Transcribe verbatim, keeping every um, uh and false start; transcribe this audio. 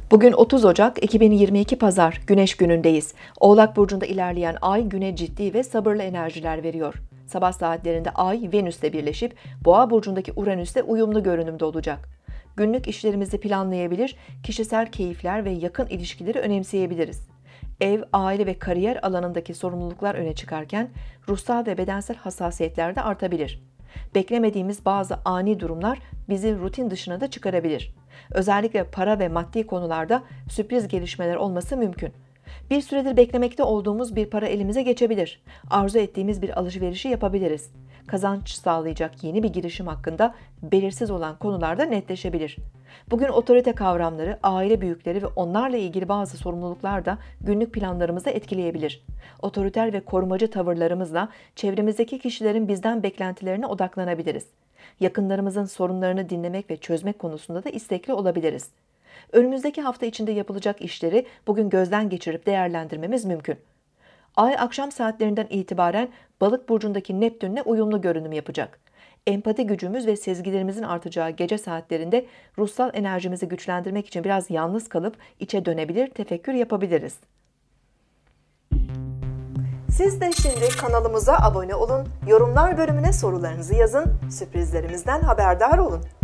Bugün otuz Ocak iki bin yirmi iki Pazar, Güneş günündeyiz. Oğlak burcunda ilerleyen Ay güne ciddi ve sabırlı enerjiler veriyor. Sabah saatlerinde Ay Venüs'le birleşip Boğa burcundaki Uranüs'le uyumlu görünümde olacak. Günlük işlerimizi planlayabilir, kişisel keyifler ve yakın ilişkileri önemseyebiliriz. Ev, aile ve kariyer alanındaki sorumluluklar öne çıkarken ruhsal ve bedensel hassasiyetler de artabilir. Beklemediğimiz bazı ani durumlar bizi rutin dışına da çıkarabilir. Özellikle para ve maddi konularda sürpriz gelişmeler olması mümkün. Bir süredir beklemekte olduğumuz bir para elimize geçebilir. Arzu ettiğimiz bir alışverişi yapabiliriz. Kazanç sağlayacak yeni bir girişim hakkında belirsiz olan konularda netleşebilir. Bugün otorite kavramları, aile büyükleri ve onlarla ilgili bazı sorumluluklar da günlük planlarımızı etkileyebilir. Otoriter ve korumacı tavırlarımızla çevremizdeki kişilerin bizden beklentilerine odaklanabiliriz. Yakınlarımızın sorunlarını dinlemek ve çözmek konusunda da istekli olabiliriz. Önümüzdeki hafta içinde yapılacak işleri bugün gözden geçirip değerlendirmemiz mümkün. Ay akşam saatlerinden itibaren Balık burcundaki Neptün'le uyumlu görünüm yapacak. Empati gücümüz ve sezgilerimizin artacağı gece saatlerinde ruhsal enerjimizi güçlendirmek için biraz yalnız kalıp içe dönebilir, tefekkür yapabiliriz. Siz de şimdi kanalımıza abone olun, yorumlar bölümüne sorularınızı yazın, sürprizlerimizden haberdar olun.